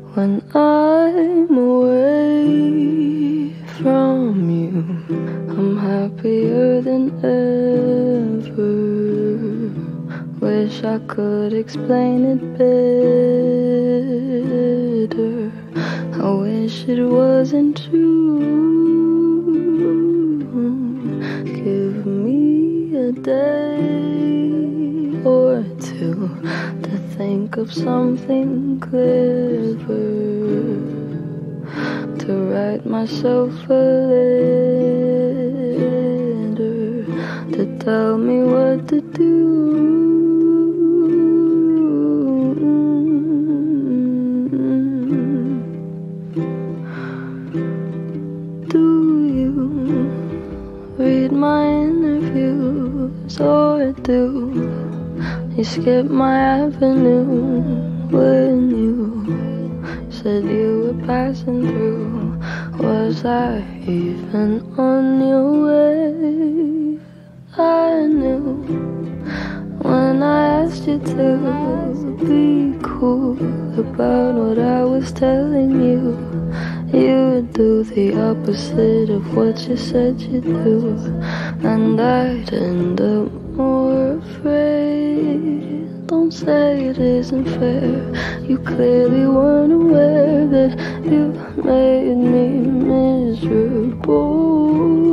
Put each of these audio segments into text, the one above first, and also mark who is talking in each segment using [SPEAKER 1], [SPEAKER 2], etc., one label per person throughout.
[SPEAKER 1] when I'm away from you. I'm happier than ever. Wish I could explain it better. I wish it wasn't true. Give me a day or two to think of something clever, to write myself a letter, to tell me what to do. Read my interviews, or do you skip my avenue when you said you were passing through? Was I even on your wave? I knew when I asked you to be cool about what I was telling you. You would do the opposite of what you said you'd do, and I'd end up more afraid. Don't say it isn't fair. You clearly weren't aware that you made me miserable.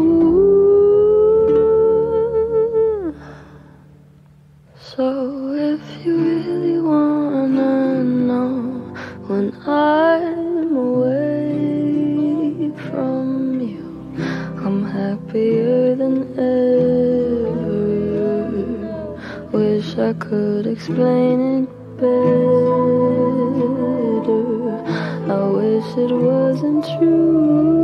[SPEAKER 1] So if you really wanna know when I'm away from you, I'm happier than ever. Wish I could explain it better. I wish it wasn't true.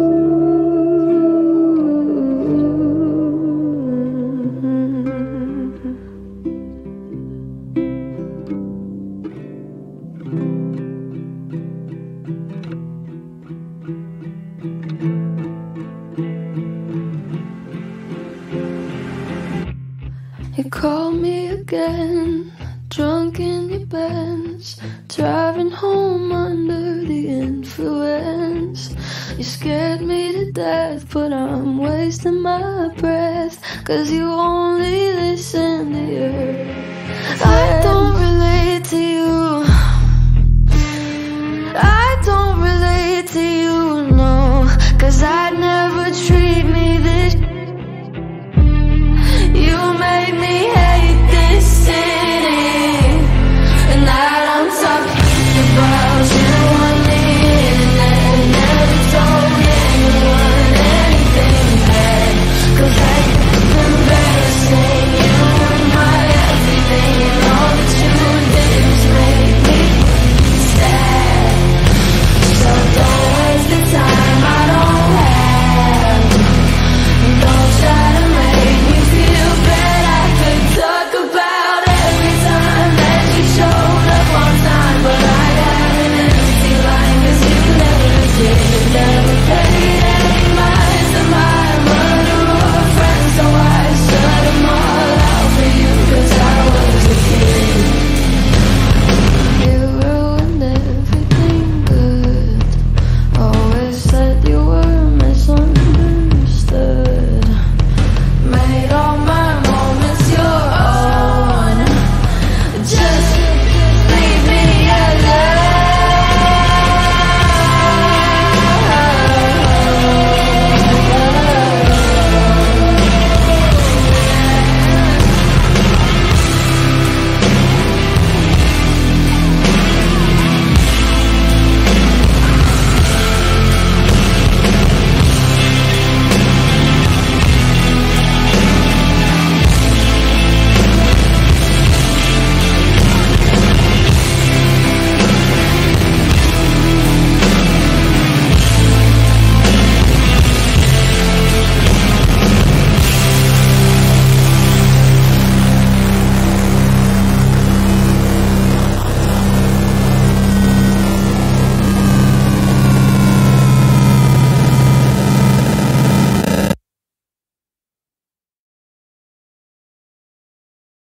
[SPEAKER 1] You called me again, drunk in your Benz, driving home under the influence. You scared me to death, but I'm wasting my breath, 'cause you only listen to your